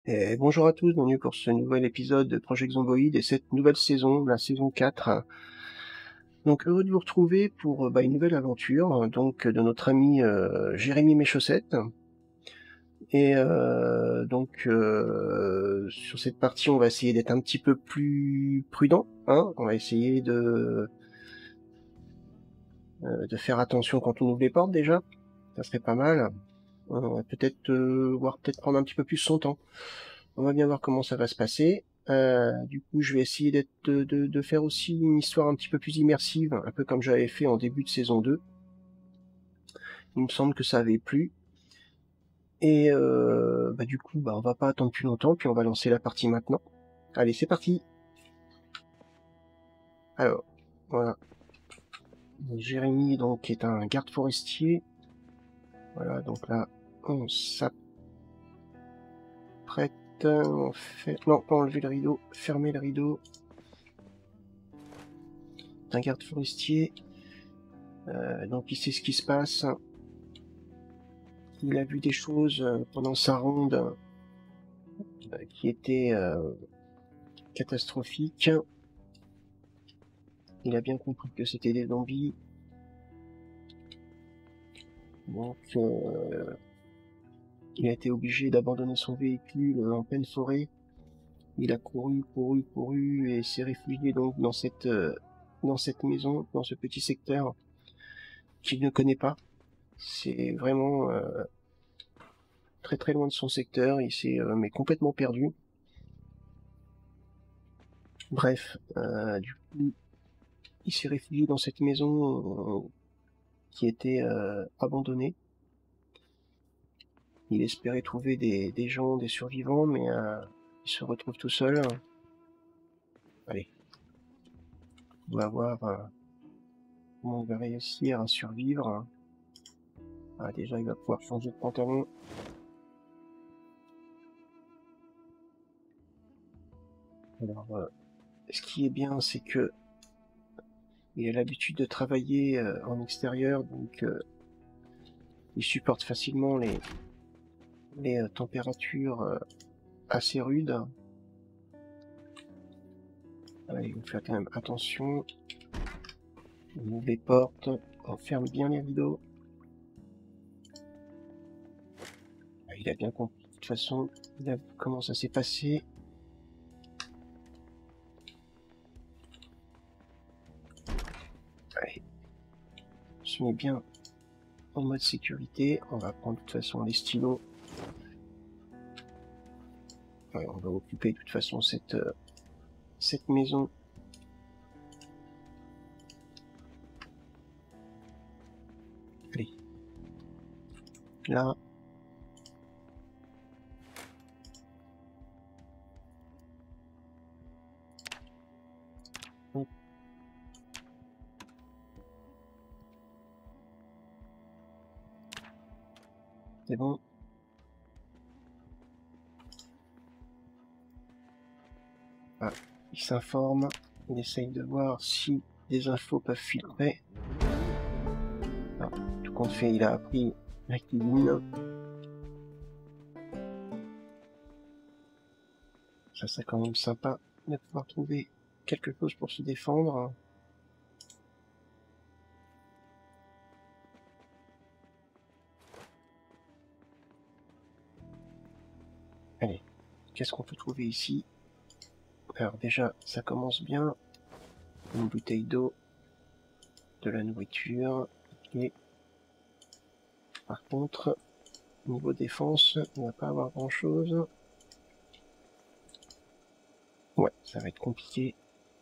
Et bonjour à tous, bienvenue pour ce nouvel épisode de Project Zomboid et cette nouvelle saison, la saison 4. Donc heureux de vous retrouver pour une nouvelle aventure de notre ami Jérémy Méchaussette. Et sur cette partie, on va essayer d'être un petit peu plus prudent, hein. On va essayer de faire attention quand on ouvre les portes déjà, ça serait pas mal. On va peut-être voir peut-être prendre un petit peu plus son temps. On va bien voir comment ça va se passer. Du coup, je vais essayer de faire aussi une histoire un petit peu plus immersive, un peu comme j'avais fait en début de saison 2. Il me semble que ça avait plu. Et du coup, on va pas attendre plus longtemps, puis on va lancer la partie maintenant. Allez, c'est parti. Alors, voilà. Jérémy, donc, est un garde forestier. Voilà, donc là, on s'apprête. On fait... Non, pas enlever le rideau, fermer le rideau. Un garde forestier. Donc il sait ce qui se passe. Il a vu des choses pendant sa ronde qui étaient catastrophiques. Il a bien compris que c'était des zombies. Donc il a été obligé d'abandonner son véhicule en pleine forêt. Il a couru et s'est réfugié donc dans cette maison, dans ce petit secteur qu'il ne connaît pas. C'est vraiment très très loin de son secteur. Il s'est mais complètement perdu. Bref, du coup, il s'est réfugié dans cette maison qui était abandonnée. Il espérait trouver des gens, des survivants, mais il se retrouve tout seul. Allez, on va voir comment il va réussir à survivre. Ah, déjà, il va pouvoir changer de pantalon. Alors, ce qui est bien, c'est que il a l'habitude de travailler en extérieur, donc il supporte facilement les températures assez rudes. Allez, il faut faire quand même attention. On ouvre les portes, on ferme bien les rideaux. Il a bien compris. De toute façon, il a vu comment ça s'est passé. Allez, on se met bien en mode sécurité. On va prendre de toute façon les stylos. Ouais, on va occuper de toute façon cette maison. Allez. Là. Hop. C'est bon. Ah, il s'informe. Il essaye de voir si des infos peuvent filtrer. Alors, tout compte fait, il a appris la cuisine. Ça serait quand même sympa de pouvoir trouver quelque chose pour se défendre. Allez, qu'est-ce qu'on peut trouver ici? Alors déjà, ça commence bien. Une bouteille d'eau, de la nourriture, et par contre, niveau défense, on va pas avoir grand chose. Ouais, ça va être compliqué.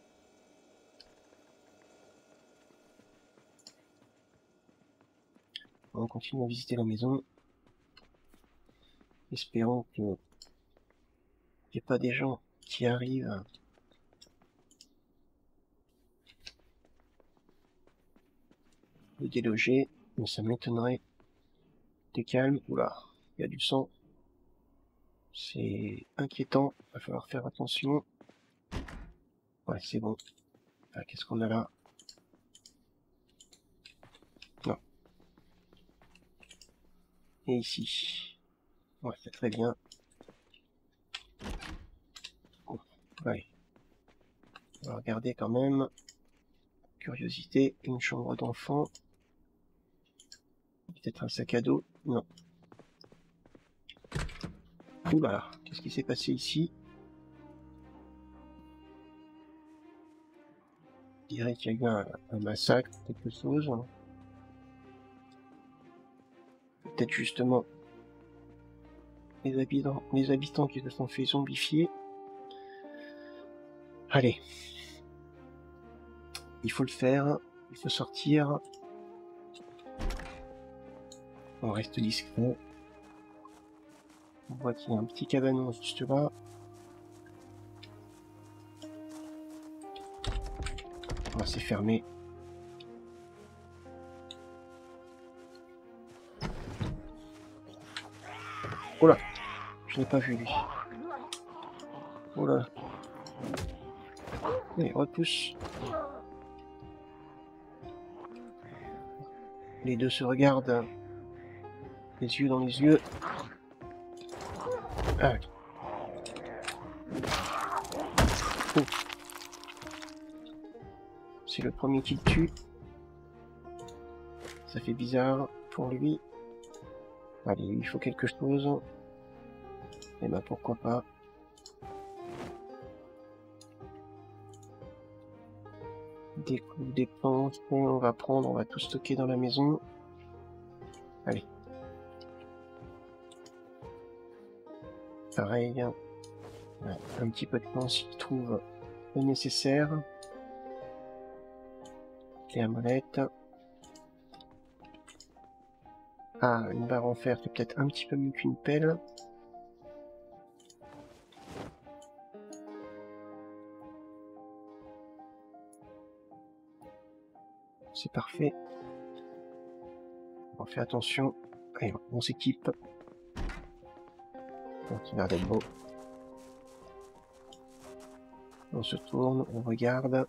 On continue à visiter la maison. Espérons qu'il n'y ait pas des gens qui arrivent de déloger, mais ça m'étonnerait. T'es calme, oula, il y a du sang. C'est inquiétant, va falloir faire attention. Ouais, c'est bon. Ah, qu'est-ce qu'on a là? Non. Et ici. Ouais, c'est très bien. Ouais. On va regarder quand même. Curiosité, une chambre d'enfant. Peut-être un sac à dos. Non. Oula, qu'est-ce qui s'est passé ici? Je dirais qu'il y a eu un massacre, quelque chose. Peut-être justement les habitants qui se sont fait zombifier. Allez. Il faut le faire. Il faut sortir. On reste discret. On voit qu'il y a un petit cabanon juste là. Ah, c'est fermé. Oh là, je l'ai pas vu lui. Oh là. Allez, repousse. Les deux se regardent. Les yeux dans les yeux. Ah. Oh. C'est le premier qui le tue. Ça fait bizarre pour lui. Allez, il faut quelque chose. Et ben pourquoi pas. Des coups, des planches, on va prendre, on va tout stocker dans la maison. Allez. Pareil. Ouais, un petit peu de temps s'il trouve le nécessaire. Clé à molette. Ah, une barre en fer, c'est peut-être un petit peu mieux qu'une pelle. C'est parfait. On fait attention. Allez, on s'équipe. Donc, il a l'air d'être beau. On se tourne, on regarde.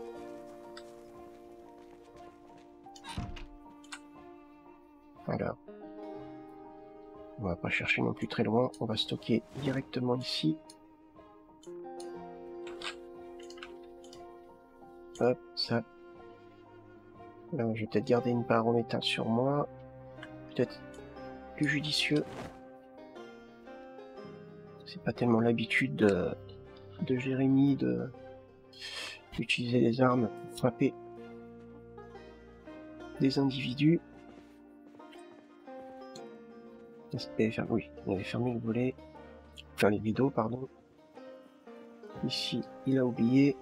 Alors, on va pas chercher non plus très loin. On va stocker directement ici. Hop, ça. Alors, je vais peut-être garder une barre en métal sur moi. Peut-être plus judicieux. C'est pas tellement l'habitude de Jérémy d'utiliser des armes pour frapper des individus. Oui, il avait fermé le volet. Enfin, les rideaux, pardon. Ici, il a oublié.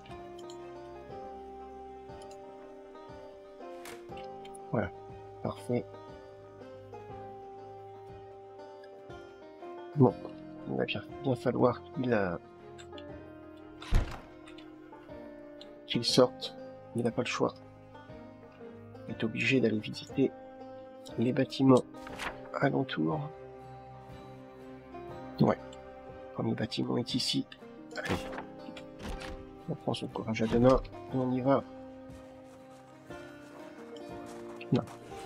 Voilà, parfait. Bon, il va bien falloir qu'il sorte. Il n'a pas le choix. Il est obligé d'aller visiter les bâtiments alentours. Ouais, le premier bâtiment est ici. Allez, on prend son courage à deux mains et on y va. Non.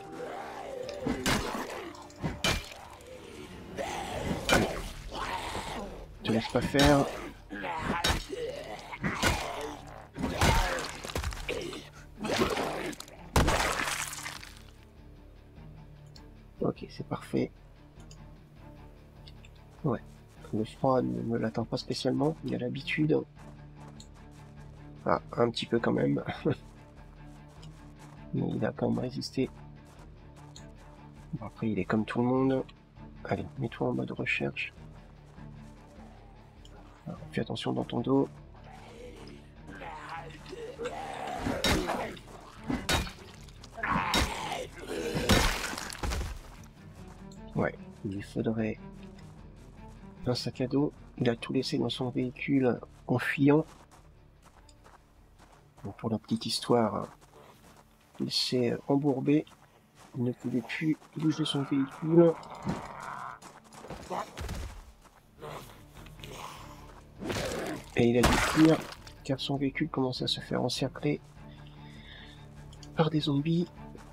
Allez. Te laisse pas faire. Ok, c'est parfait. Ouais. Le froid ne me l'attend pas spécialement, il a l'habitude. Ah, un petit peu quand même. Mais il a quand même résisté. Bon, après, il est comme tout le monde. Allez, mets-toi en mode recherche. Alors, fais attention dans ton dos. Ouais, il lui faudrait un sac à dos. Il a tout laissé dans son véhicule en fuyant. Donc, pour la petite histoire, il s'est embourbé. Il ne pouvait plus bouger son véhicule. Et il a dû fuir car son véhicule commençait à se faire encercler par des zombies.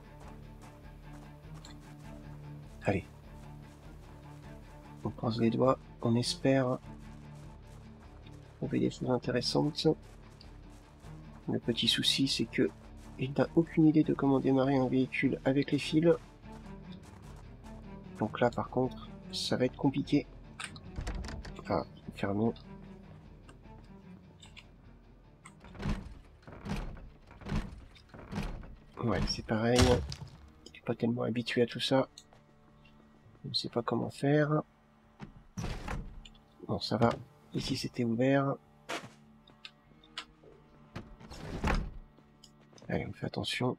Allez. On croise les doigts, on espère trouver des choses intéressantes. Le petit souci, c'est que il n'a aucune idée de comment démarrer un véhicule avec les fils. Donc là, par contre, ça va être compliqué. Ah, fermé. Ouais, c'est pareil. Je suis pas tellement habitué à tout ça. Je ne sais pas comment faire. Bon, ça va. Ici, c'était ouvert. Allez, on fait attention.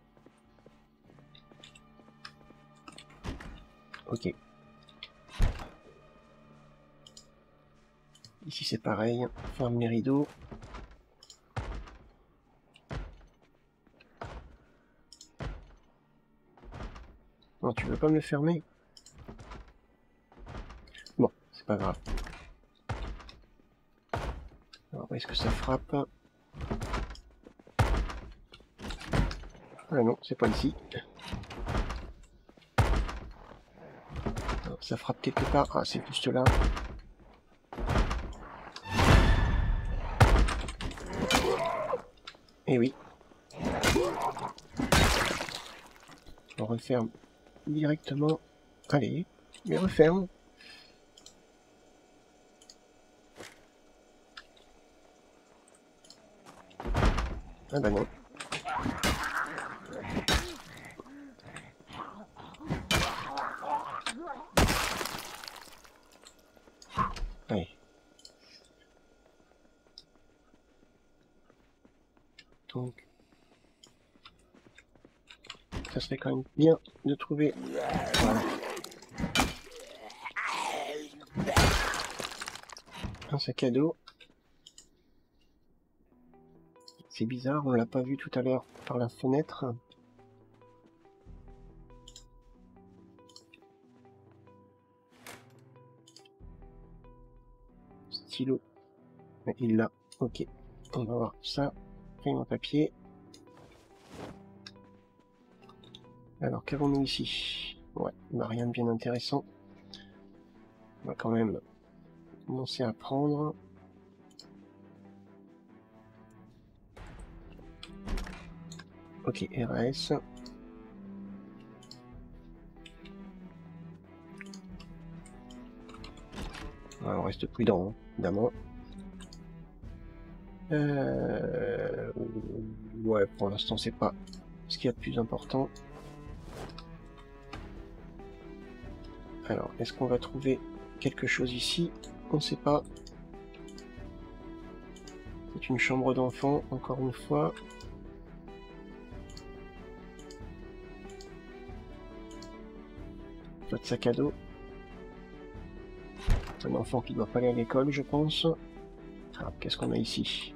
Ok. Ici, c'est pareil. Ferme les rideaux. Non, tu veux pas me le fermer? Bon, c'est pas grave. Alors, où est-ce que ça frappe? Ah non, c'est pas ici. Alors, ça frappe quelque part. Ah, c'est juste là. Eh oui. On referme directement. Allez, mais referme. Ah bah non. Allez. Donc, ça serait quand même bien de trouver... Voilà. Un sac à dos. C'est bizarre, on l'a pas vu tout à l'heure par la fenêtre. Stylo. Mais il l'a. Ok. On va voir ça. Crayon en papier. Alors, qu'avons-nous ici? Ouais, bah rien de bien intéressant. On va quand même commencer à prendre. Ok, RAS. Ouais, on reste prudent, hein, évidemment. Ouais, pour l'instant, c'est pas ce qu'il y a de plus important. Alors, est-ce qu'on va trouver quelque chose ici? On ne sait pas. C'est une chambre d'enfant, encore une fois. Pas de sac à dos. Un enfant qui doit pas aller à l'école, je pense. Alors, qu'est-ce qu'on a ici?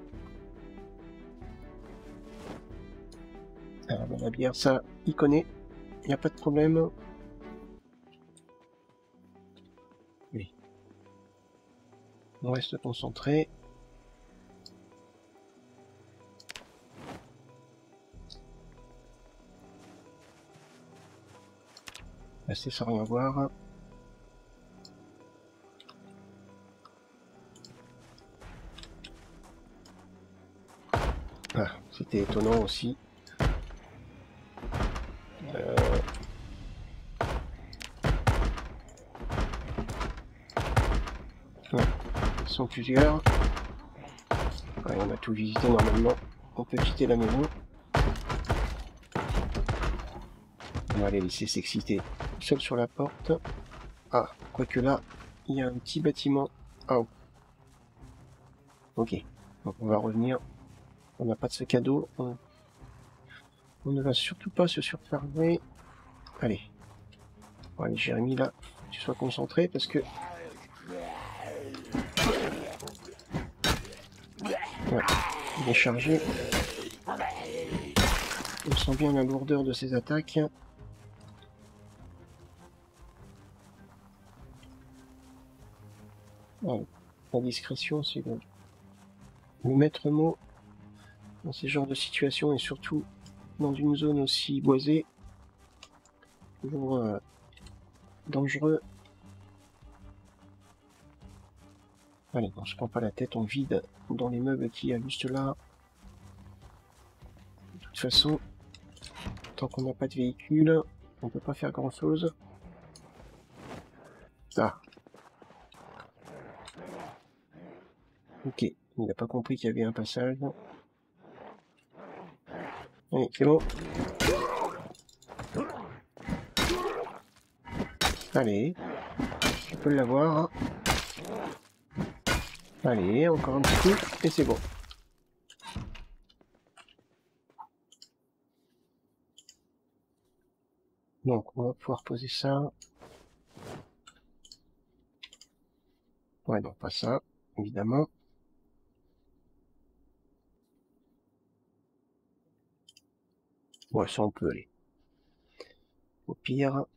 Alors, la bière, ça, il connaît. Il n'y a pas de problème. Oui. On reste concentré. Rester sans rien voir. Ah, c'était étonnant aussi. Ouais, ils sont plusieurs. Ouais, on a tout visité normalement. On peut quitter la maison. On va les laisser s'exciter seul sur la porte. Ah, quoique là, il y a un petit bâtiment. Ah, ok. Donc on va revenir. On n'a pas de sac à dos. On ne va surtout pas se surfermer. Allez. Bon, allez, Jérémy, là, tu sois concentré parce que... Ouais, il est chargé. On sent bien la lourdeur de ses attaques. Ouais, la discrétion, c'est le maître mot dans ces genres de situations et surtout dans une zone aussi boisée. Toujours dangereux. Allez, on se prend pas la tête, on vide dans les meubles qu'il y a juste là. De toute façon, tant qu'on n'a pas de véhicule, on peut pas faire grand chose. Ah. Ok, il n'a pas compris qu'il y avait un passage. Allez, c'est bon. Allez, tu peux l'avoir. Allez, encore un petit coup, et c'est bon. Donc, on va pouvoir poser ça. Ouais, non, pas ça, évidemment. Ouais, ça on peut aller. Au pire.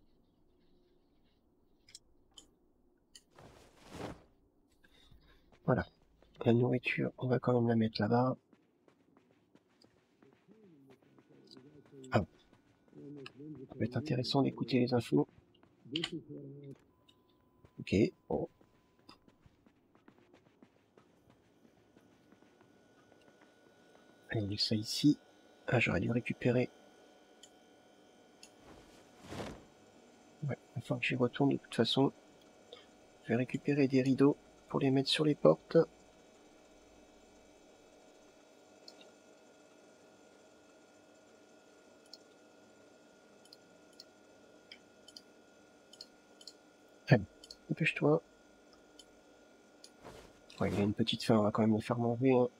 Voilà. La nourriture, on va quand même la mettre là-bas. Ah. Ça va être intéressant d'écouter les infos. Ok, bon. Allez, ça ici. Ah, j'aurais dû récupérer. Ouais, il faut que j'y retourne de toute façon. Je vais récupérer des rideaux pour les mettre sur les portes. Allez, dépêche-toi. Ouais, il a une petite faim, on va quand même le faire manger. Hein.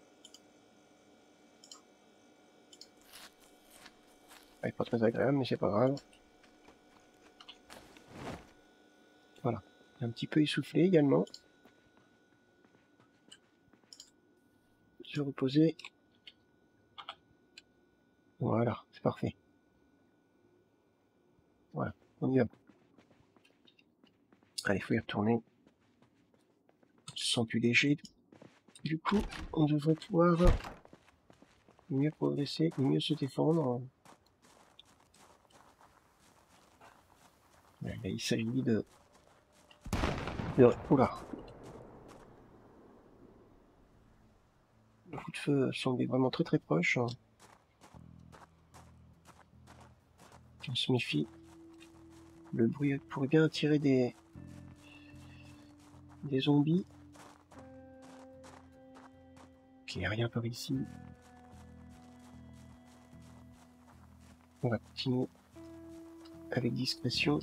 Ouais, pas très agréable, mais c'est pas grave. Voilà. Un petit peu essoufflé également. Se reposer. Voilà, c'est parfait. Voilà, on y va. Allez, il faut y retourner. On se sent plus léger. Du coup, on devrait pouvoir mieux progresser, mieux se défendre. Là, il s'agit de... Oula. Le coup de feu semblait vraiment très très proche. On se méfie. Le bruit pourrait bien attirer des zombies. Ok, rien par ici. On va continuer avec discrétion.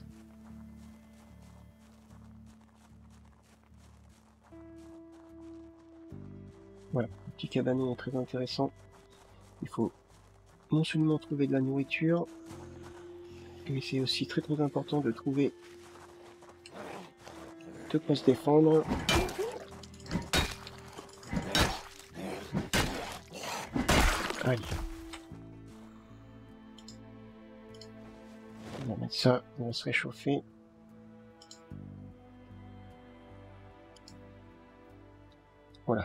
Voilà, le petit cabanon est très intéressant. Il faut non seulement trouver de la nourriture, mais c'est aussi très très important de trouver de quoi se défendre. Allez. On va mettre ça, on va se réchauffer. Voilà.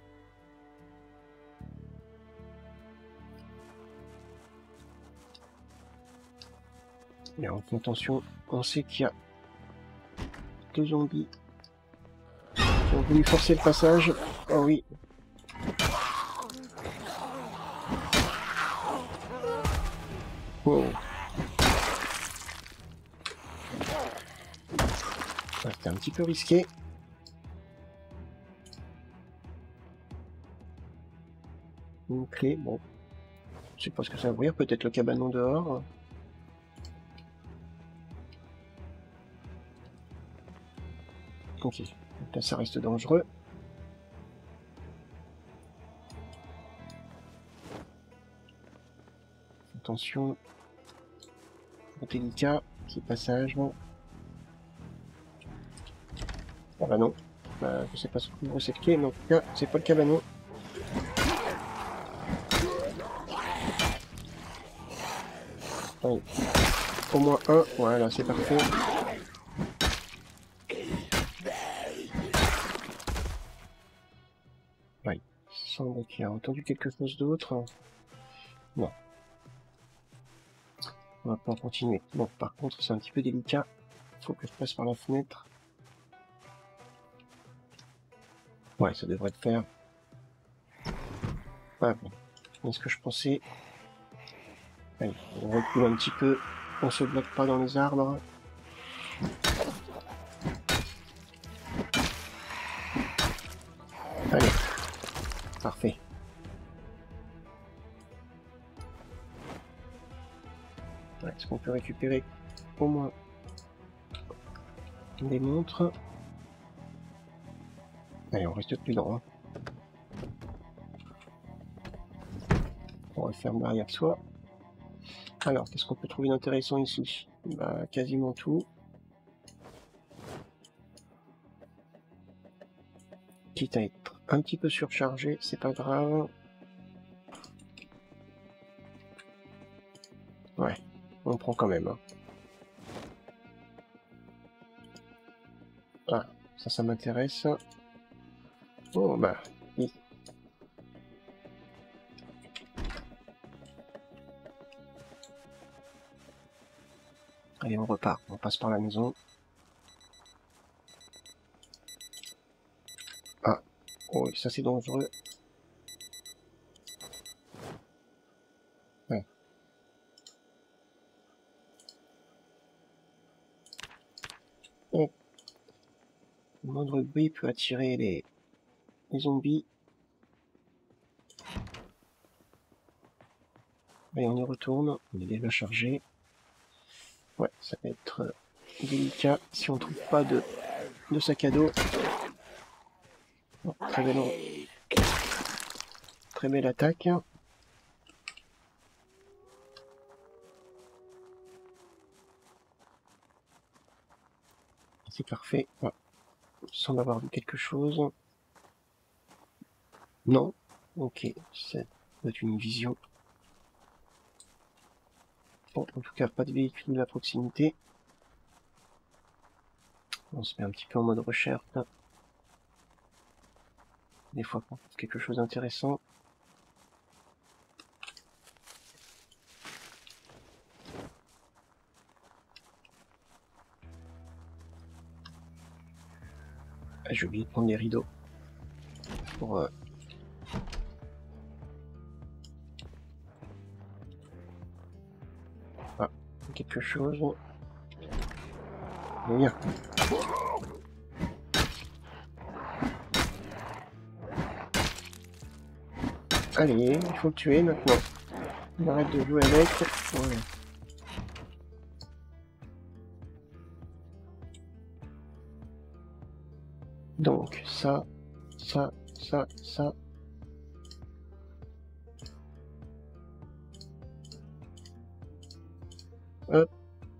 Et on fait attention, on sait qu'il y a deux zombies qui ont voulu forcer le passage. Oh oui. Wow. Ouais, c'était un petit peu risqué. Une clé, bon. Je sais pas ce que ça va ouvrir, peut-être le cabanon dehors. Ok, donc là ça reste dangereux. Attention. Délicat, ce passage. Ah bah non. Bah, je sais pas ce que vous cette clé, mais en tout cas, c'est pas le cabanon. Allez. Au moins un, voilà, c'est parfait. Ouais, il semble qu'il a entendu quelque chose d'autre. Non. On va pas continuer. Bon, par contre, c'est un petit peu délicat. Il faut que je passe par la fenêtre. Ouais, ça devrait le faire. Ah bon, c'est ce que je pensais. Allez, on recule un petit peu. On se bloque pas dans les arbres. Allez, parfait. Ouais, est-ce qu'on peut récupérer au moins des montres? Allez, on reste prudent. Hein. On referme derrière soi. Alors, qu'est-ce qu'on peut trouver d'intéressant ici? Bah, quasiment tout. Quitte à être un petit peu surchargé, c'est pas grave. Ouais, on prend quand même. Hein. Ah, ça m'intéresse. Oh, bah, oui. Allez, on repart. On passe par la maison. Ah, oh, ça c'est dangereux. Ouais. Oh. Le moindre bruit peut attirer les zombies. Allez, on y retourne. On est déjà chargé. Ouais, ça va être délicat si on trouve pas de sac à dos. Oh, très belle attaque. C'est parfait. Ouais. Il semble avoir vu quelque chose. Non. Ok, c'est une vision. Bon, en tout cas, pas de véhicule à proximité. On se met un petit peu en mode recherche. Des fois qu'on trouve quelque chose d'intéressant. Ah, j'ai oublié de prendre les rideaux. Pour... Ah, quelque chose. Bien. Allez, il faut le tuer maintenant. On arrête de jouer avec. Ouais. Donc, ça. Hop.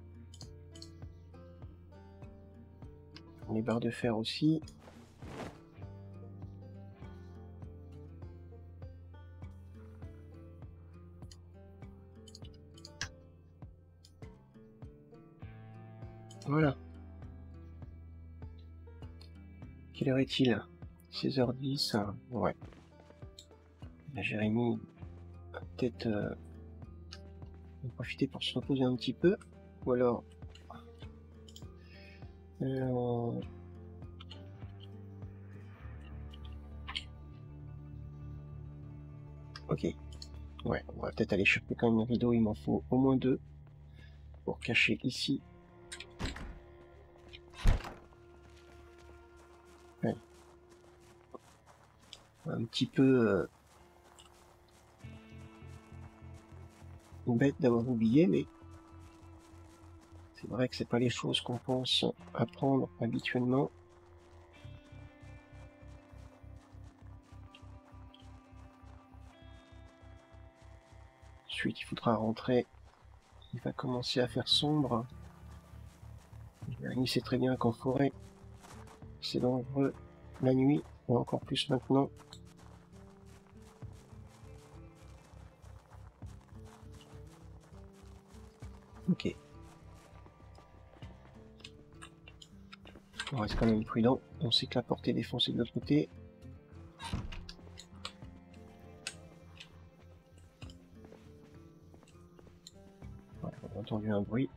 Les barres de fer aussi. Voilà. Quelle heure est-il? 16h10. Ouais. La Jérémy va peut-être en profiter pour se reposer un petit peu. Ou alors... Ok. Ouais, on va peut-être aller chercher quand même un rideau. Il m'en faut au moins 2 pour cacher ici. Ouais. Un petit peu bête d'avoir oublié, mais c'est vrai que c'est pas les choses qu'on pense apprendre habituellement. Ensuite, il faudra rentrer. Il va commencer à faire sombre. Il sait très bien qu'en forêt, c'est dangereux la nuit, et encore plus maintenant. Ok. On reste quand même prudent. On sait que la porte est défoncée de l'autre côté. Ouais, on a entendu un bruit.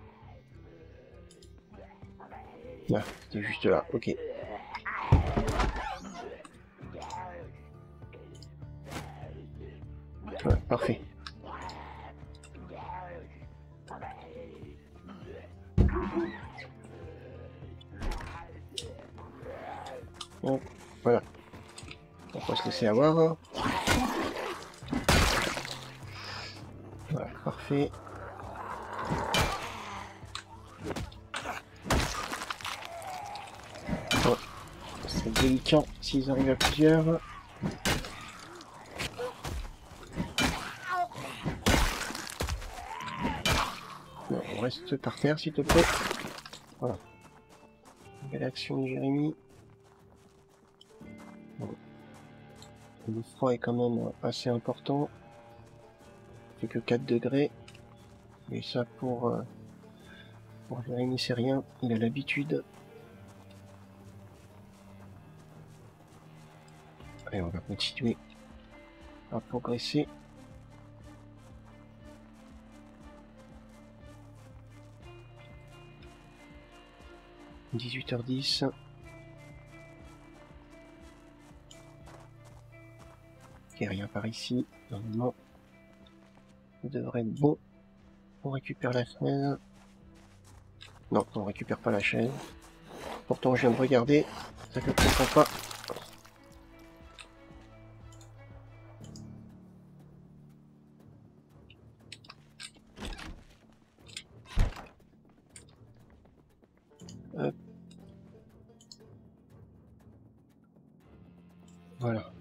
Ah, c'était juste là, ok. Hop, voilà. On va pas se laisser avoir. Voilà, parfait. Bon, c'est délicat s'ils arrivent à plusieurs. Non, on reste par terre s'il te plaît. Voilà. Belle action de Jérémy. Bon. Le froid est quand même assez important. Il fait que 4 degrés. Mais ça pour Jérémy c'est rien. Il a l'habitude. Allez, on va continuer à progresser. « 18h10. Ok, rien par ici. Normalement, ça devrait être bon. On récupère la chaise. Non, on récupère pas la chaise. Pourtant, je viens de regarder. Ça ne comprend pas. Hop. Voilà.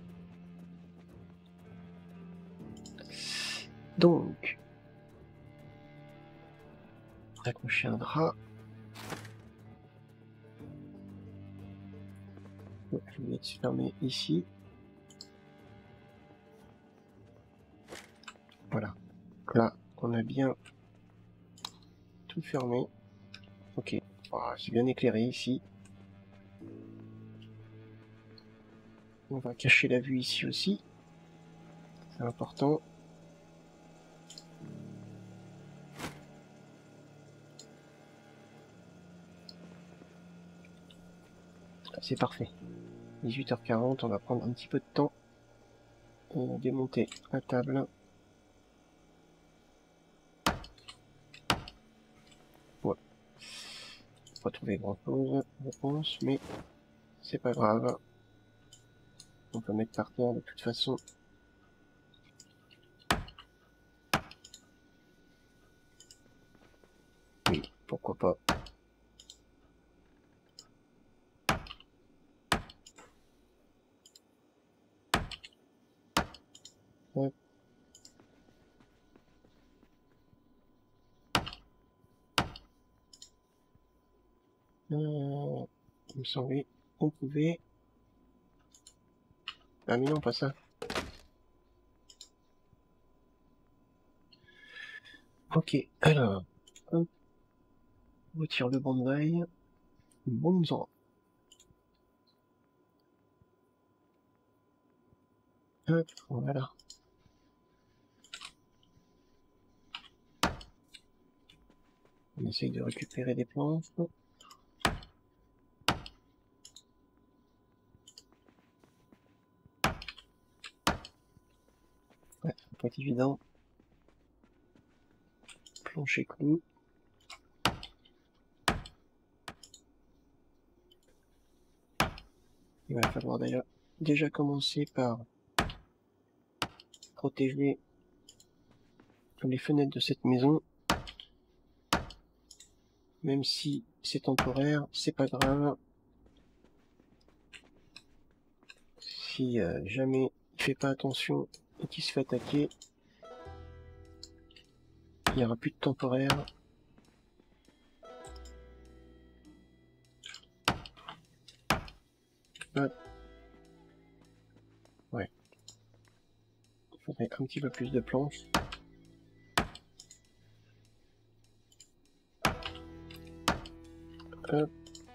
Donc, accrocher un drap. Je vais se fermer ici. Voilà. Là, on a bien tout fermé. Ok. Oh, c'est bien éclairé ici. On va cacher la vue ici aussi. C'est important. C'est parfait. 18h40, on va prendre un petit peu de temps et démonter la table. Ouais. Pas trouver grand chose, je pense, mais c'est pas grave. On peut mettre par terre de toute façon. Oui, pourquoi pas. Hop. Il me semblait qu'on pouvait... Ah mais non, pas ça. Ok, alors... Hop. On retire le bonsaï. Bonsaï. Hop, voilà. On essaye de récupérer des plantes. Ouais, ça peut être évident. Plancher clou. Il va falloir d'ailleurs déjà commencer par protéger les fenêtres de cette maison. Même si c'est temporaire, c'est pas grave. Si jamais il fait pas attention et qu'il se fait attaquer, il n'y aura plus de temporaire. Hop. Ouais. Il faudrait un petit peu plus de planches. Hop.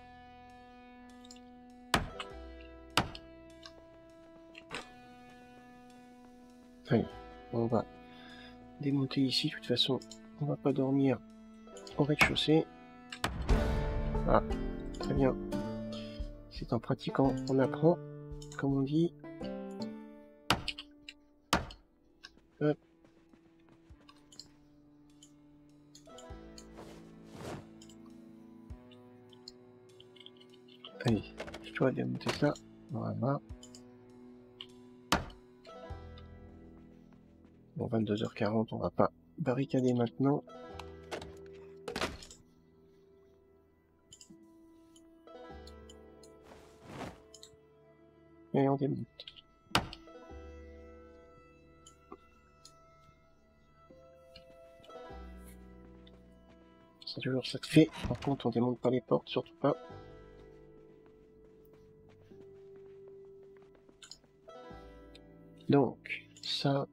Allez, on va démonter ici. De toute façon, on va pas dormir au rez-de-chaussée. Voilà, très bien. C'est en pratiquant qu'on apprend, comme on dit. Hop. Allez, je dois démonter ça. Voilà. Bon, 22h40, on va pas barricader maintenant. Et on débute. C'est toujours ça que fait. Par contre, on démonte pas les portes, surtout pas. Donc, ça...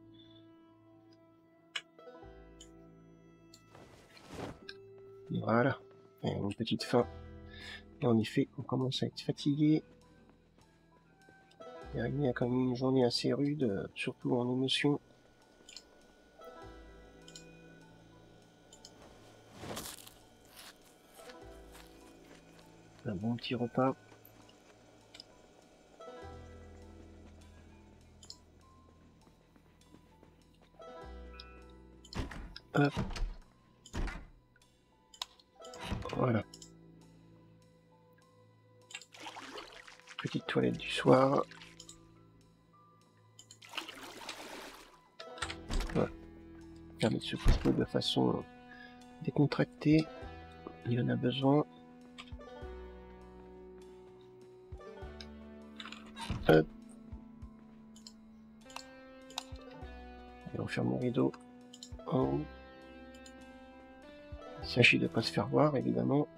Voilà. Et une petite fin. Et en effet, on commence à être fatigué. Il y a quand même une journée assez rude, surtout en émotion. Un bon petit repas. Hop. Voilà. Petite toilette du soir. Voilà. Permet de se coucher de façon décontractée. Il y en a besoin. Hop. Et on ferme mon rideau. En... Il s'agit de ne pas se faire voir, évidemment.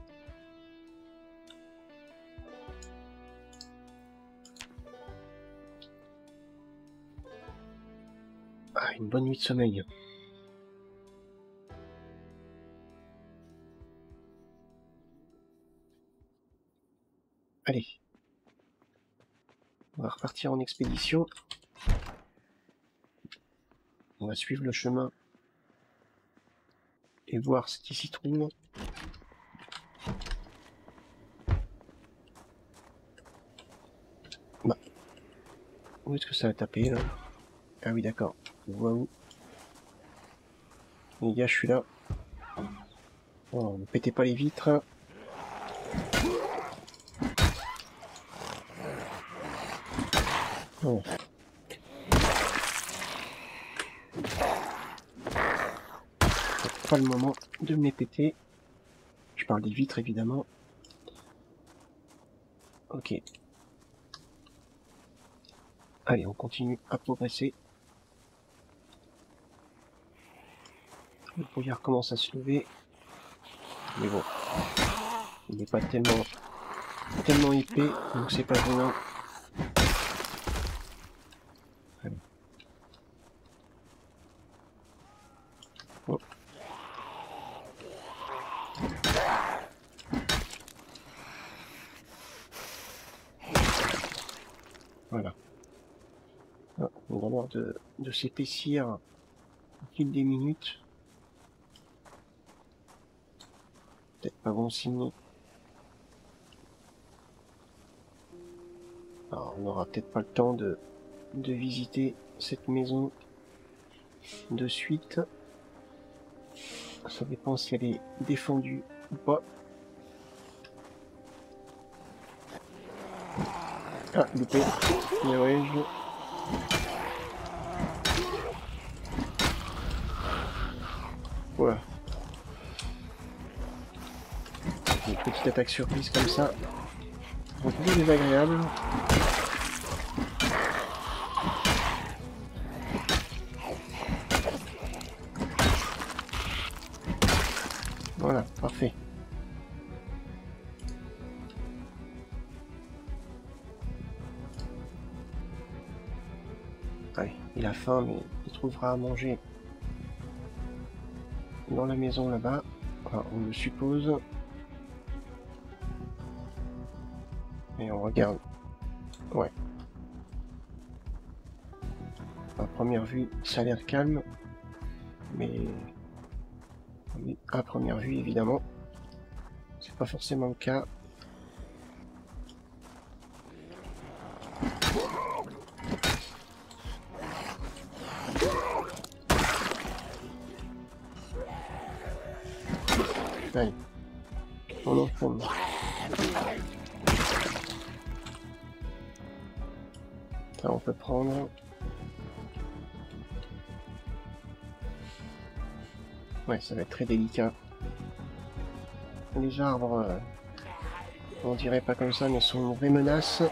Ah, une bonne nuit de sommeil. Allez. On va repartir en expédition. On va suivre le chemin et voir ce qui s'y trouve. Bah. Où est-ce que ça a tapé là? Ah oui, d'accord. Je vois où. Les gars, je suis là. Oh, ne pétez pas les vitres. Oh. C'est pas le moment de me les péter. Je parle des vitres, évidemment. Ok. Allez, on continue à progresser. Le brouillard commence à se lever. Mais bon. Il n'est pas tellement épais, donc c'est pas gênant. Allez. Oh. Voilà. Ah, on a l'air de s'épaissir au fil des minutes. Peut-être pas bon signe. Alors, on n'aura peut-être pas le temps de visiter cette maison de suite. Ça dépend si elle est défendue ou pas. Ah, loupé. Mais ouais, voilà. Une petite attaque surprise comme ça. Un peu désagréable. Voilà, parfait. Allez, il a faim, mais il trouvera à manger dans la maison là-bas. Enfin, on le suppose. Et on regarde. Ouais. À première vue, ça a l'air calme. Mais à première vue, évidemment, c'est pas forcément le cas. Allez, on enfonce. Ça, on peut prendre. Ouais, ça va être très délicat. Les arbres, on dirait pas comme ça, mais sont une vraie menace.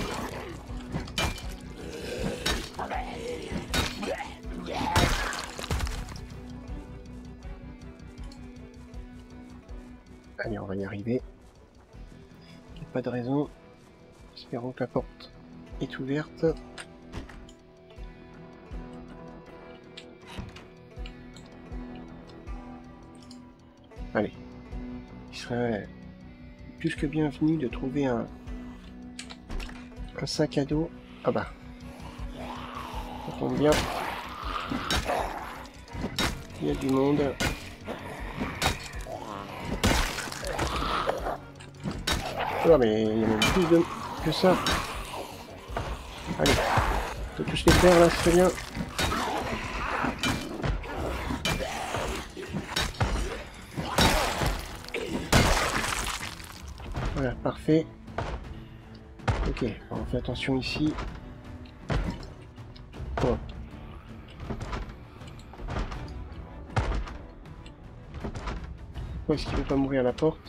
Allez, on va y arriver. Il n'y a pas de raison. Espérons que la porte est ouverte. Allez. Il serait plus que bienvenu de trouver un sac à dos. Ah bah. Ça tombe bien. Il y a du monde. Oh mais il y a même plus que ça. Allez. On peut tous les faire là, c'est bien. Voilà, parfait. Ok, on fait attention ici. Oh. Pourquoi est-ce qu'il veut pas m'ouvrir la porte?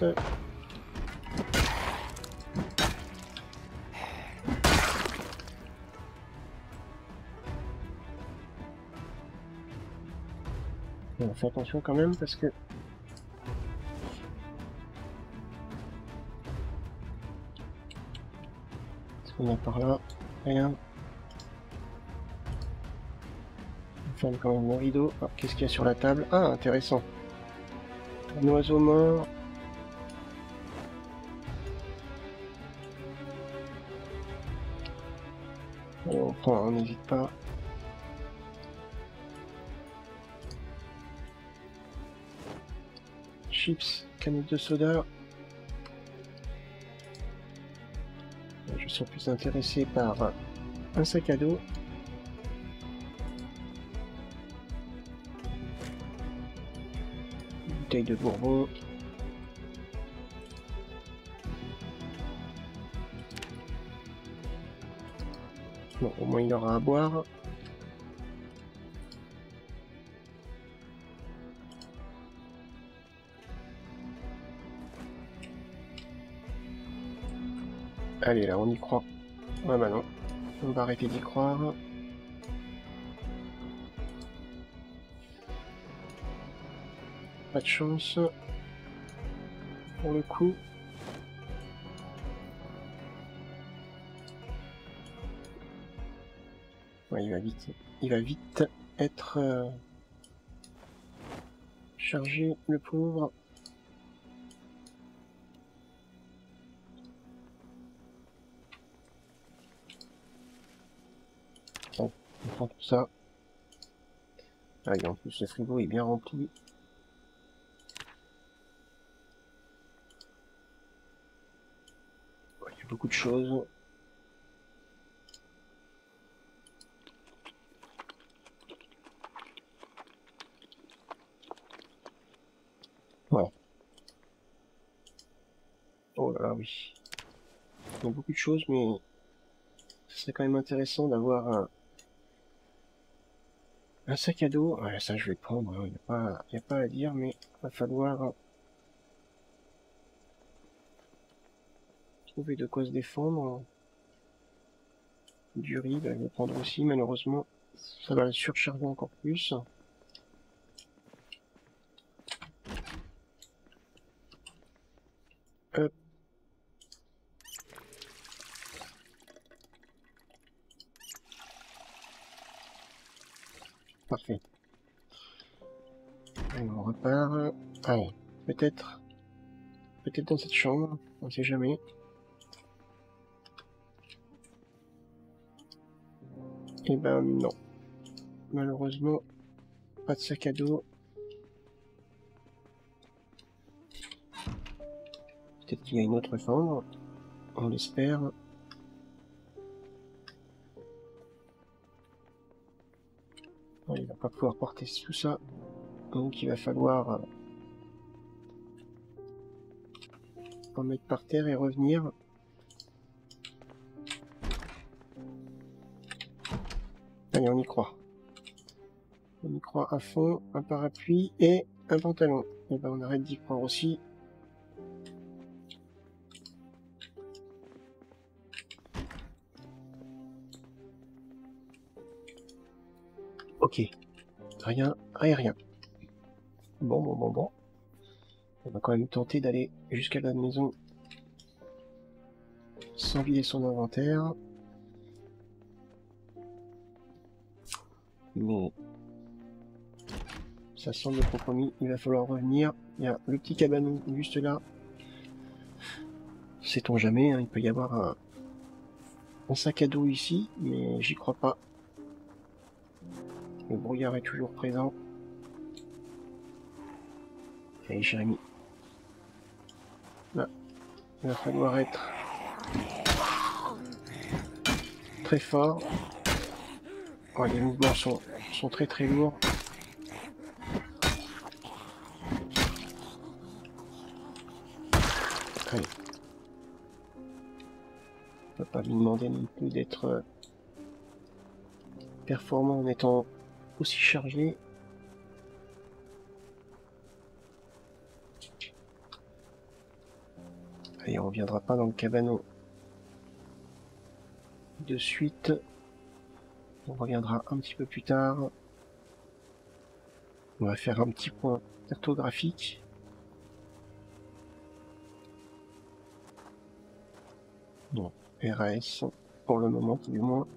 On fait attention quand même parce que... Qu'est-ce qu'on a par là? Rien. On ferme quand même le rideau. Oh, qu'est-ce qu'il y a sur la table? Ah, intéressant. Un oiseau mort. Allez, on prend, on n'hésite pas. Chips, canette de soda. Je serais plus intéressé par un sac à dos. Une bouteille de bourbon. Bon, au moins il aura à boire. Allez, là, on y croit. Ouais, bah non. On va arrêter d'y croire. Pas de chance. Pour le coup. Ouais, il va vite être chargé, le pauvre. Bon, on prend tout ça. Allez, en plus, le frigo est bien rempli. Ouais, il y a beaucoup de choses. Ouais. Oh là là, oui. Il y a beaucoup de choses, mais ce serait quand même intéressant d'avoir un sac à dos. Ouais, ça, je vais le prendre. Il n'y a pas à dire, mais il va falloir trouver de quoi se défendre. Du riz, bah, je vais le prendre aussi, malheureusement. Ça va le surcharger encore plus. Hop. Parfait. Allez, on repart. Allez, peut-être dans cette chambre, on sait jamais. Eh ben non. Malheureusement, pas de sac à dos. Peut-être qu'il y a une autre chambre. On l'espère. Ouais, il va pas pouvoir porter tout ça. Donc il va falloir remettre par terre et revenir. Allez, on y croit. On y croit à fond. Un parapluie et un pantalon. Et ben on arrête d'y croire aussi. Ok. Rien. Bon. On va quand même tenter d'aller jusqu'à la maison sans vider son inventaire. Mais ça semble compromis. Il va falloir revenir. Il y a le petit cabanon juste là. Sait-on jamais, hein, il peut y avoir un sac à dos ici, mais j'y crois pas. Le brouillard est toujours présent. Allez, Jérémy. Là, il va falloir être très fort. Oh, les mouvements sont très lourds. Allez. On peut pas lui demander non plus d'être performant en étant aussi chargé. Allez, on reviendra pas dans le cabanon de suite. On reviendra un petit peu plus tard. On va faire un petit point cartographique. Non, RAS, pour le moment, du moins.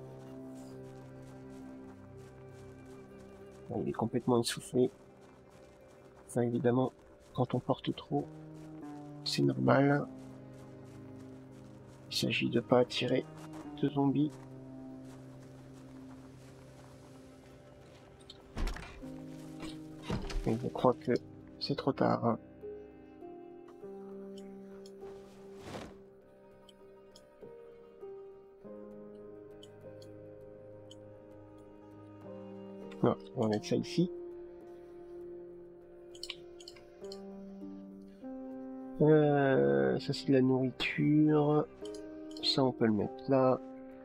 Il est complètement essoufflé. Ça, évidemment, quand on porte trop, c'est normal. Il s'agit de ne pas attirer de zombies. Et je crois que c'est trop tard. Non, on va mettre ça ici. Ça c'est de la nourriture. Ça on peut le mettre là.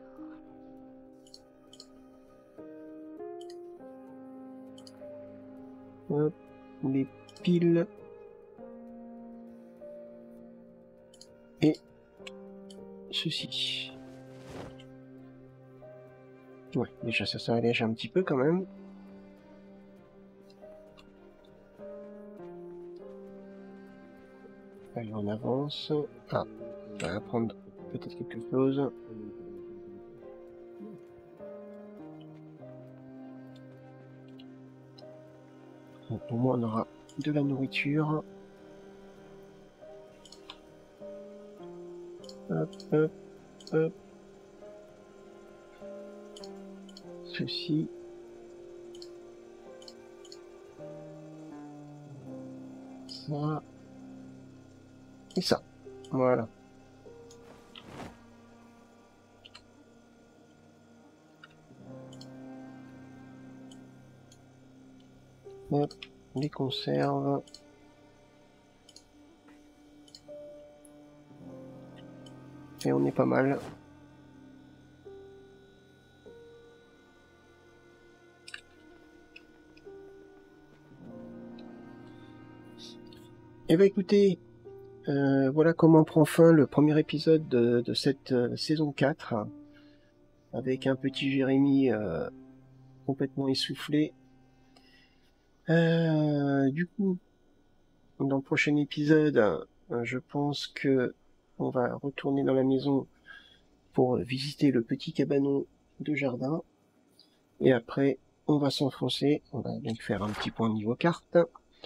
Hop, les piles. Et ceci. Ouais, déjà ça allège un petit peu quand même. Allez, on avance. Ah, on va prendre peut-être quelque chose. Donc, au moins on aura de la nourriture. Hop. Ceci. Ça. Et ça. Voilà. Hop, les conserves. Et on est pas mal. Eh ben écoutez, voilà comment prend fin le premier épisode de cette saison 4, avec un petit Jérémy complètement essoufflé. Du coup, dans le prochain épisode, je pense que on va retourner dans la maison pour visiter le petit cabanon de jardin. Et après, on va s'enfoncer. On va donc faire un petit point niveau carte.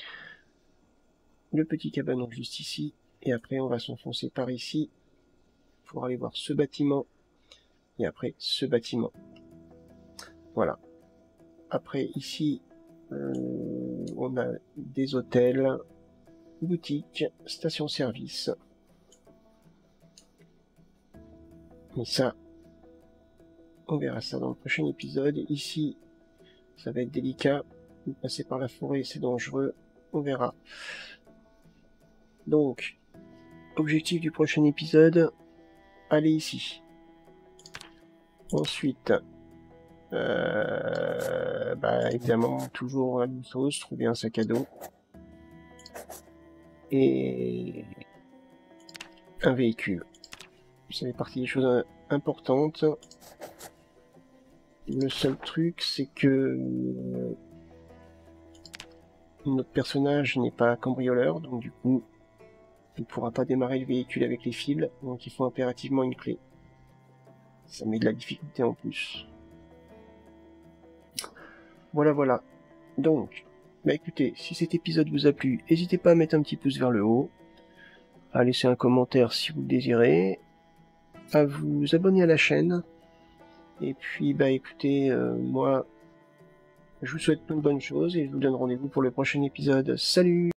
Le petit cabanon juste ici. Et après, on va s'enfoncer par ici pour aller voir ce bâtiment. Et après, ce bâtiment. Voilà. Après, ici, on a des hôtels, boutiques, stations-service. Mais ça, on verra ça dans le prochain épisode. Ici, ça va être délicat. Passer par la forêt, c'est dangereux. On verra. Donc, objectif du prochain épisode, aller ici. Ensuite, Évidemment, toujours la même chose, trouver un sac à dos. Et un véhicule. Ça fait partie des choses importantes. Le seul truc, c'est que notre personnage n'est pas cambrioleur, donc du coup, il ne pourra pas démarrer le véhicule avec les fils, donc il faut impérativement une clé. Ça met de la difficulté en plus. Voilà. Donc, écoutez, si cet épisode vous a plu, n'hésitez pas à mettre un petit pouce vers le haut, à laisser un commentaire si vous le désirez, à vous abonner à la chaîne, et puis écoutez, moi, je vous souhaite plein de bonnes choses, et je vous donne rendez-vous pour le prochain épisode. Salut!